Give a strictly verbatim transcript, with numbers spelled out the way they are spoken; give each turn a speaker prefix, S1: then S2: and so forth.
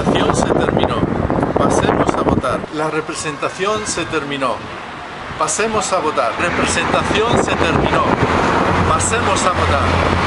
S1: representación se terminó. Pasemos a votar. La representación se terminó. Pasemos a votar. Representación se terminó. Pasemos a votar.